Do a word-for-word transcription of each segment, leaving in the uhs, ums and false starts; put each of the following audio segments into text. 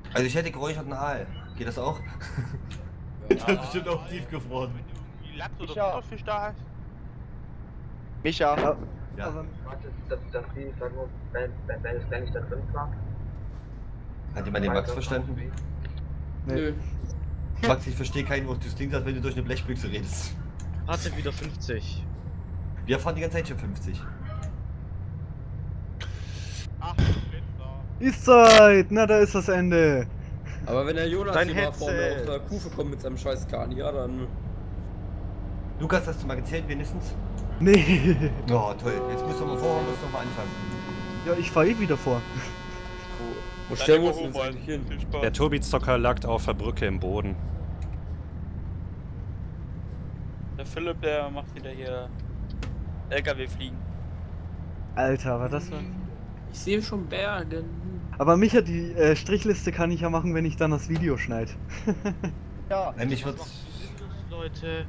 Also ich hätte geräucherten Aal. Geht das auch? Ja. Das ist bestimmt auch tief gefroren. Die Lachs oder Micha. Butterfisch da hast. Micha. Ja. Ja. Also, warte, dass, dass die, sag nur, wenn, wenn, wenn es wenn ich da drin war. Hat jemand den Max verstanden? Nee. Nö. Max, ich verstehe kein Wort. Das klingt, als wenn du durch eine Blechbüchse redest. Hatte wieder fünfzig. Wir fahren die ganze Zeit schon fünfzig. Ach, Blitzer. Ist Zeit! Na, da ist das Ende. Aber wenn der Jonas Dein hier mal vorne Headset. auf der Kufe kommt mit seinem scheiß Scania, dann... Lukas, hast du mal gezählt wenigstens? Nee. Oh, toll. Jetzt müssen wir vorher müssen wir mal anfangen. Ja, ich fahr eh wieder vor. Wo Dann stellen wir uns jetzt überholen eigentlich wir. hin? Viel Spaß. Der Turbizocker lag auf der Brücke im Boden. Der Philipp, der macht wieder hier L K W fliegen. Alter, war das war... Ich sehe schon Bergen. Aber Micha, die äh, Strichliste kann ich ja machen, wenn ich dann das Video schneide. Ja, Nämlich wird's. Leute.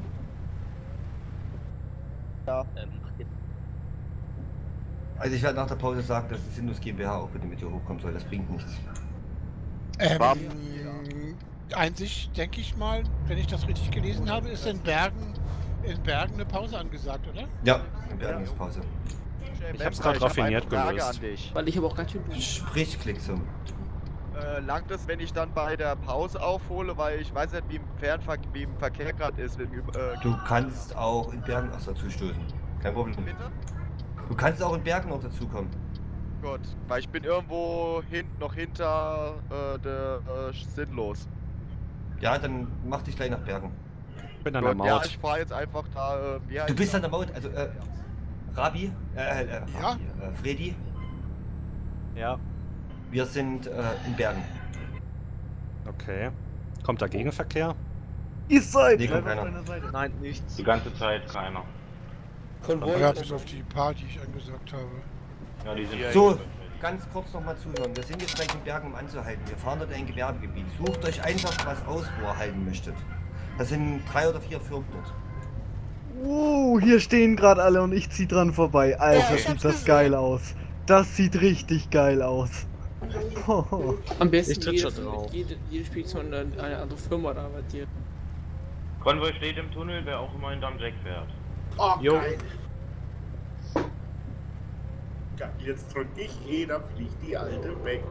Ja. Ähm, macht ihr- Also ich werde nach der Pause sagen, dass die Sinus GmbH auch bitte mit hier hochkommen soll. Das bringt nichts. Ähm, Warum? einzig, denke ich mal, wenn ich das richtig gelesen habe, ist in Bergen, in Bergen eine Pause angesagt, oder? Ja, in Bergen ist Pause. Ich hab's grad raffiniert Frage gelöst. an dich. Weil ich habe auch ganz schön. Sprich, Klicksum. Äh, langt es, wenn ich dann bei der Pause aufhole, weil ich weiß nicht, wie im Fernverkehr, wie im Verkehr gerade ist. Wegen, äh, Du kannst auch in Bergen auch dazu stoßen. Kein Problem. bitte? Du kannst auch in Bergen noch dazukommen. Gut, weil ich bin irgendwo hin, noch hinter äh, der äh, sinnlos. Ja, dann mach dich gleich nach Bergen. Ich bin an der Gut, ja, Maut. ich fahre jetzt einfach da. Äh, wie heißt Du bist das? an der Maut, also äh, Rabi, äh, äh, Ja? Rabi, äh, Freddy, Ja, wir sind äh, in Bergen. okay. Kommt da Gegenverkehr? Ist Zeit! Nee, kommt Bleib auf keiner. deiner Seite. Nein, nichts. Die ganze Zeit keiner. Konvoi. Ja, bis auf die paar, die ich angesagt habe. Ja, die sind Ja, So, ganz kurz nochmal zuhören. Wir sind jetzt gleich in Bergen, um anzuhalten. Wir fahren dort ein Gewerbegebiet. Sucht euch einfach was aus, wo ihr halten möchtet. Das sind drei oder vier Firmen dort. Uh, hier stehen gerade alle und ich zieh dran vorbei. Alter, Ja, ich sieht hab's das gesehen. geil aus. Das sieht richtig geil aus. Oh. Am besten Ich tritt jede, schon drauf. jede, jede Spedition eine, eine andere Firma da arbeitet. Konvoi steht im Tunnel, wer auch immer in Jack fährt. Oh, Jo. geil. Jetzt drück ich E, da fliegt die alte weg.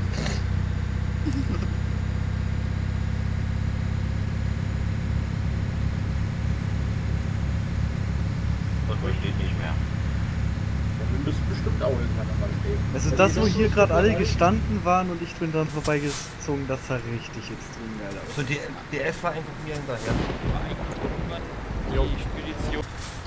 Konvoi steht nicht mehr. Wir müssen bestimmt auch irgendwann mal stehen. Also das, wo hier gerade alle gestanden waren und ich bin dran vorbeigezogen, das sah richtig extrem geil aus. So, die D S war einfach mir hinterher. Die Spedition.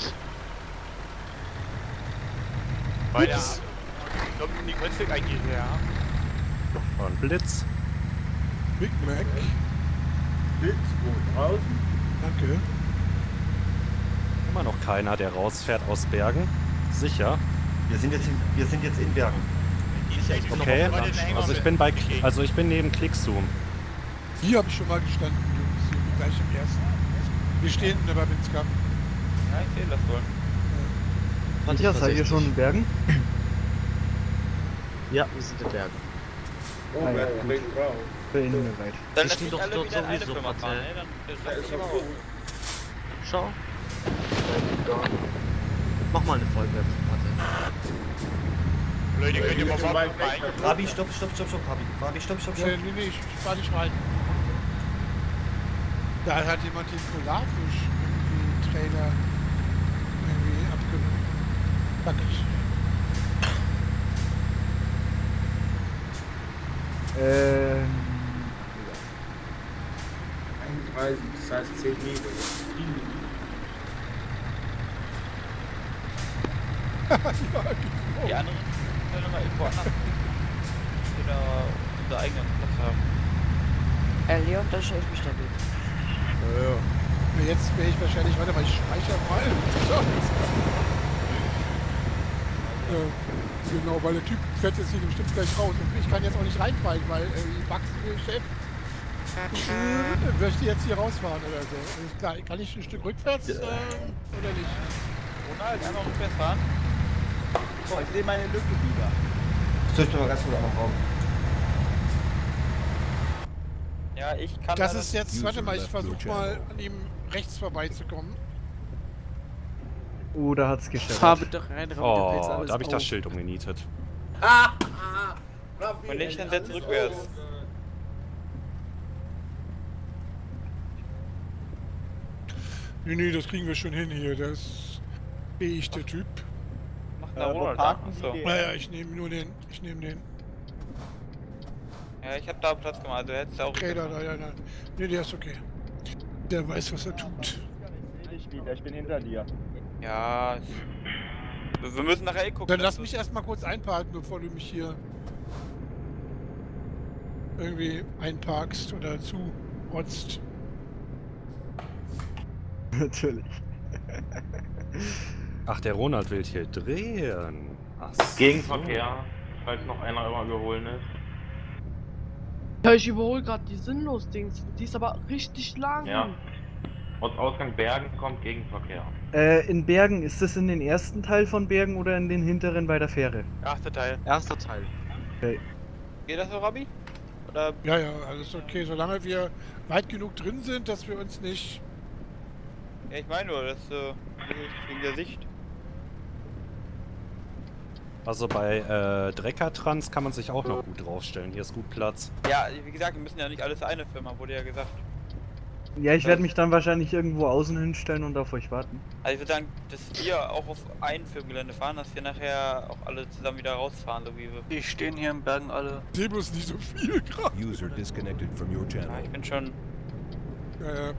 Bei der Dominik Rötzig eigentlich her. Und Blitz. Big Mac. Blitz gut draußen. Danke. Immer noch keiner, der rausfährt aus Bergen. Sicher. Wir sind jetzt in, wir sind jetzt in Bergen. Okay. Also ich bin bei Kli- also ich bin neben Klickzoom. Hier habe ich schon mal gestanden, Jungs. Hier gleich im ersten. Wir stehen in der Babinska. Ja, ich sehe das wohl. Warte, Ja, ich seid ihr schon in Bergen? Ja, wir sind in Bergen. Oh, Ah, ja, wer gut. springt raus? Bin mir weit. Dann Die lass stehen mich doch alle dort wieder in eine sowieso, Firma fahren, Marcel. ey, dann Da lass ist mich er mal gut. auf. Schau. Mach mal eine Folge. Warte. Leute, könnt ihr mal Zu warten, weit weg, rein. das Rabi, stopp, stopp, stopp, stopp, Rabi. Rabi, stopp, stopp, stopp. Nee, nee, nee, ich, ich fahr nicht rein. Da hat jemand den Polarfisch irgendwie Trailer irgendwie abgenommen. Danke. Ähm. einunddreißig, das heißt zehn Meter. Das ist viel. Die anderen können wir mal irgendwo anders oder unser eigenen Platz haben. Äh, Leon, das ist echt bestätigt. Ja, ja. Jetzt wäre ich wahrscheinlich, warte mal, ich speichere mal. äh, genau, weil der Typ fährt jetzt hier bestimmt gleich raus. Und ich kann jetzt auch nicht reinfallen, weil äh, die Wachsgeschäft äh, möchte jetzt hier rausfahren oder so. Ist klar, kann ich ein Stück rückwärts äh, oder nicht? Ronald, einmal rückwärts fahren. Oh, ich sehe meine Lücke wieder. Soll ich mir mal ganz kurz einen Raum? Ja, ich kann Das leider- ist jetzt, warte mal, ich versuche mal an ihm rechts vorbeizukommen. Oh, da hat's geschafft. Fahr bitte rein, raum dir jetzt Oh, alles da habe ich das auf. Schild umgenietet. Ah, ah, Rabbi, Und nicht, dann alles setz rückwärts. auf. Nee, nee, das kriegen wir schon hin hier. Das ist fähig, der Typ. Mach Äh, da wo Ronald. parken Achso. die? Naja, ich nehme nur den. Ich nehme den. Ja, ich hab da Platz gemacht, also hättest du auch. Okay, da, da, da, da. Nee, der ist okay. Der weiß, was er tut. Ich seh dich wieder, ich bin hinter dir. Ja. Wir wir müssen nachher eh gucken. Dann lass dass mich du- erstmal kurz einparken, bevor du mich hier irgendwie einparkst oder zurotzt. Natürlich. Ach, der Ronald will hier drehen. Ach so. Gegenverkehr, falls noch einer immer überholen ist. Ja, ich überhole gerade die Sinnlos-Dings. Die ist aber richtig lang. Ja. Ortsausgang Bergen kommt Gegenverkehr. Äh, in Bergen, ist das in den ersten Teil von Bergen oder in den hinteren bei der Fähre? Erster Teil. Erster Teil. Okay. Geht das so, Rabbi? Oder. Ja, ja, alles okay. Solange wir weit genug drin sind, dass wir uns nicht. Ja, ich meine nur, das äh, das ist wegen der Sicht. Also bei äh, Dreckertrans kann man sich auch noch gut draufstellen. Hier ist gut Platz. Ja, wie gesagt, wir müssen ja nicht alles eine Firma, wurde ja gesagt. Ja, ich werde mich dann wahrscheinlich irgendwo außen hinstellen und auf euch warten. Also ich würde sagen, dass wir auch auf ein Firmengelände fahren, dass wir nachher auch alle zusammen wieder rausfahren, so wie wir. Die stehen hier in Bergen alle. Ich seh bloß nicht so viel gerade. User disconnected from your Ja, channel. ich bin schon. Äh,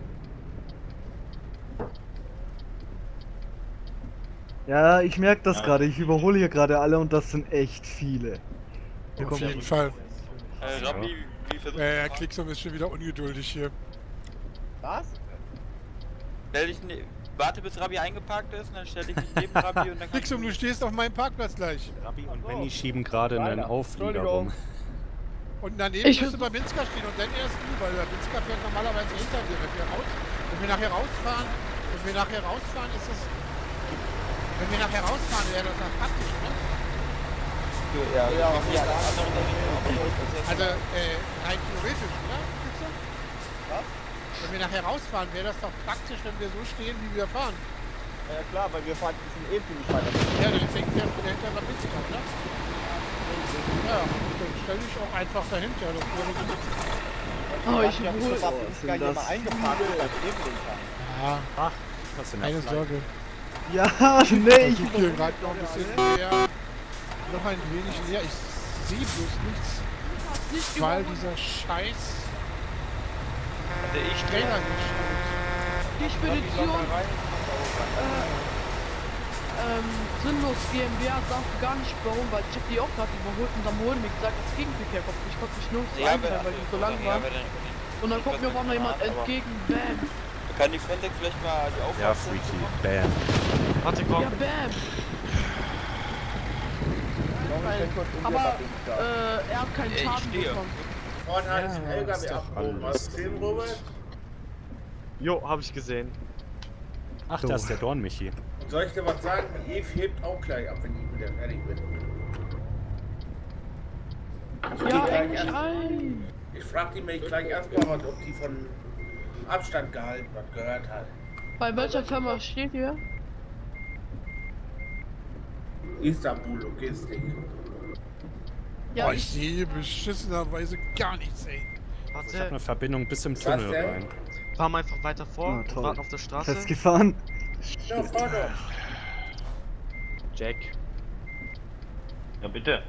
Ja, ich merke das Ja. gerade. Ich überhole hier gerade alle und das sind echt viele. Hier auf kommt jeden Fall. Äh, Rabbi, wie versuchst du Äh, zu fahren? Klicksom ist schon wieder ungeduldig hier. Was? Stell dich ne warte bis Rabbi eingeparkt ist und dann stell dich neben Rabbi und dann kannst Klicksom, du stehst auf meinem Parkplatz gleich. Rabbi und Benny schieben gerade einen Weiter. Auflieger rum. Und daneben Ich musst du bei Minska stehen und dann erst du, weil der Minska fährt normalerweise hinter dir. Wenn wir, raus, wenn wir nachher rausfahren, wenn wir nachher rausfahren, ist es. Wenn wir nachher rausfahren, wäre das dann praktisch, ne? Ja, ja, ja, das andere Also, äh, rein theoretisch, oder? Klicksom? Was? Wenn wir nachher rausfahren, wäre das doch praktisch, wenn wir so stehen, wie wir fahren. Ja klar, weil wir fahren, wir sind eh ziemlich weit. Ja, dann fängt der wieder hinter der Minska, oder? Ja, dann stell dich auch einfach dahinter. Das wäre so. Oh, ich habe überhole. sogar Minska hier mal eingeparkt und beim Nebenlenker. Ja, Ach, was in der keine Fleisch. Sorge. Ja, Ich nee, ich versuche hier gerade noch ein bisschen näher. Noch ein wenig näher. Ich sehe bloß nichts, weil dieser Scheiß Also ich Trailer nicht stimmt. Die Spedition, äh, ähm, Sinnlos GmbH darf gar nicht bauen, weil ich hab die auch gerade überholt und dann wurde mir gesagt, dass Gegenverkehr kommt. Ich konnte mich nirgends Ja, einteilen, weil die so lang ja, waren. aber dann- Und dann kommt mir auf einmal jemand aber- entgegen, bam. Kann die Fentex vielleicht mal die Aufgabe. Ja, Freaky. Bam. Warte, komm. Ja, bam. Aber, äh, er hat keinen Ich Schaden stehe. bekommen. Vorne hat es ein L K W ist doch abgehoben. alles. Hast du gesehen, Robert? Jo, hab ich gesehen. Ach, da ist der Dorn, Michi. Und soll ich dir was sagen? Die Eve hebt auch gleich ab, wenn ich wieder fertig bin. Ich Ja, geh gleich endlich erst- ein. Ich frag die mich gleich erstmal, was, ob die von Abstand gehalten was gehört hat. Bei welcher Firma steht ihr? Istanbul Logistik. Ja, Boah, ich ich, sehe beschissenerweise gar nichts, ey. Ich habe Warte, eine Verbindung bis im Was Tunnel denn? rein. fahr mal einfach weiter vor Ah, und toll. warten auf der Straße. festgefahren. Ja, fahr doch. Jack. Ja, bitte.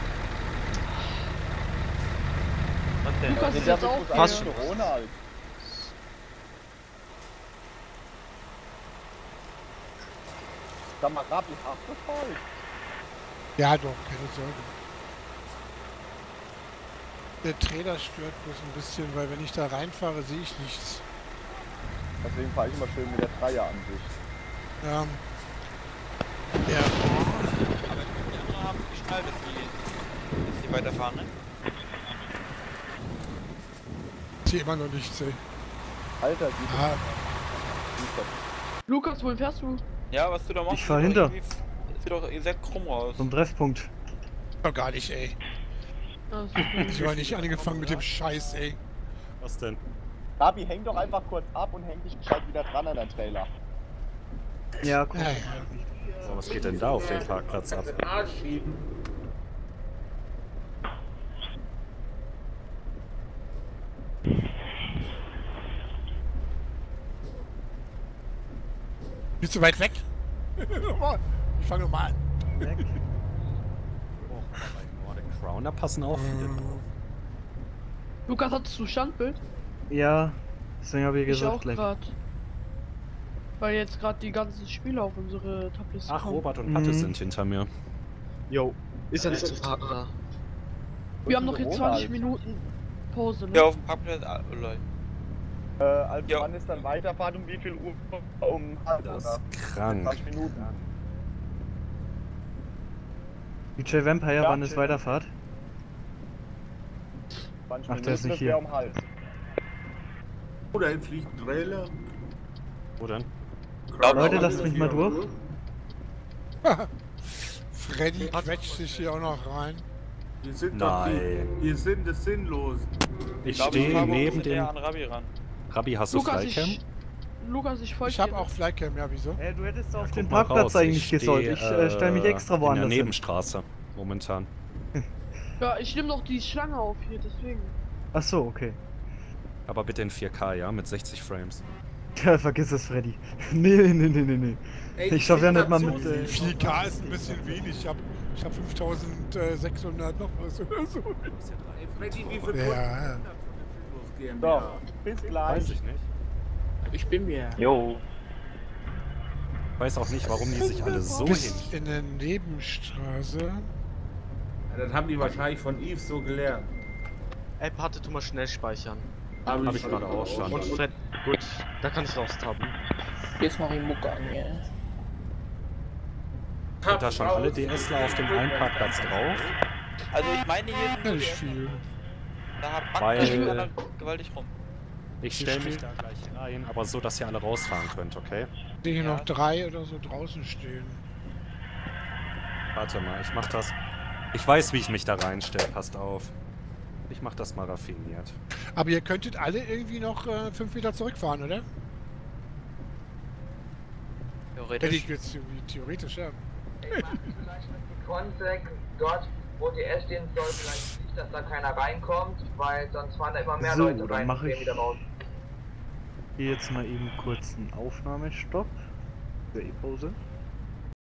Was denn? Lukas Nee, ist der jetzt auch muss Passt eigentlich schon. Ronald. Sag mal, Rabbi, hast du voll? Ja, doch, keine Sorge. Der Trailer stört bloß ein bisschen, weil wenn ich da reinfahre, sehe ich nichts. Deswegen fahre ich immer schön mit der Dreieransicht. Ja. Ja. Aber die anderen haben geschnallt, dass die, dass die weiterfahren, ne? Ich sehe immer noch nichts, ey. Alter, die Ah, Lukas, wohin fährst du? Ja, was du da machst. Ich fahr sieht doch hinter. irgendwie- Sieht doch sehr krumm aus. Zum Treffpunkt. doch gar nicht, ey. Das ist Ich war nicht angefangen mit dem Scheiß, ey. Was denn? Gabi, häng doch einfach kurz ab und häng dich gescheit wieder dran an den Trailer. Ja, cool. So, was geht denn da auf dem Parkplatz ab? Den Arsch schieben. Bist du weit weg? Ich fange nochmal an. Weg. Oh, aber bei Nordic Crown, da passen auch viele drauf. Lukas, hattest du Standbild? Ja, deswegen habe ich Ich gesagt, auch gleich. gerade. Weil jetzt gerade die ganzen Spiele auf unsere Tablets Ach, kommen. Robert und Patte Mhm. sind hinter mir. Jo, ist ja nicht zu fahren. Wir haben noch jetzt zwanzig Ronald. Minuten Pause, ne? Ja, auf dem Parkplatz, ah, Leute. Äh, also Ja. wann ist dann Weiterfahrt? Um wie viel Uhr? Um halb, Das oder? ist krank. zwanzig Minuten. D J Vampire, Ja, wann ist chill. Weiterfahrt? zwanzig Ach, der ist Minuten, nicht das hier. wär um halb. Oh, da fliegt ein Trailer. Wo denn? Leute, lasst mich mal durch. Freddy quetscht sich hier auch noch rein. Wir sind doch die, Nein. wir sind es sinnlos. Ich glaube, ich stehe fahre ein neben bisschen dem... näher an Rabbi ran. Rabbi, hast du Lukas, Flycam? ich, Lukas, ich folge Ich habe dir. auch Flycam, ja, wieso? Äh, du hättest auf den Guck mal Parkplatz raus, eigentlich ich gesollt. steh, Ich äh, stelle mich extra in der woanders hin. Nebenstraße momentan. Ja, ich nehme noch die Schlange auf hier, deswegen. Ach so, okay. Aber bitte in vier K, ja? Mit sechzig Frames. Ja, vergiss es, Freddy. Nee, nee, nee, nee, nee. Ey, Ich schaff ja nicht mal so mit, äh, vier K ist ein bisschen wenig. Ich habe ich hab fünftausendsechshundert noch was oder so. Ey, Freddy, wie viel Ja. Kunden So, GmbH? bis Weiß gleich. ich nicht. Ich bin mir. Jo. Weiß auch nicht, warum die sich alle so Bist hin. in der Nebenstraße. Ja, das haben die wahrscheinlich von Yves so gelernt. Ey, Patte, tu mal schnell speichern. Hab Hab ich gerade auch schon. Und Fred, gut, da kann ich raustappen. Jetzt mach ich Mucke an, ja. Sind da schon alle DSler auf dem einen Parkplatz drauf? Also ich meine, hier sind Ja, nur nicht die viel. Da hat Weil- Backfisch miteinander gewaltig rum. Ich stelle mich da gleich rein, aber so, dass ihr alle rausfahren könnt, okay? Ich sehe hier noch drei oder so draußen stehen. Warte mal, ich mach das. Ich weiß, wie ich mich da reinstelle, passt auf. Ich mach das mal raffiniert. Aber ihr könntet alle irgendwie noch äh, fünf Meter zurückfahren, oder? Hätte Theoretisch. ich jetzt irgendwie theoretisch, ja. Consec, dort wo die S stehen soll, vielleicht nicht, dass da keiner reinkommt, weil sonst fahren da immer mehr So, Leute dann rein mach und gehen ich- wieder raus. Hier jetzt mal eben kurz einen Aufnahmestopp. Für E-Pause.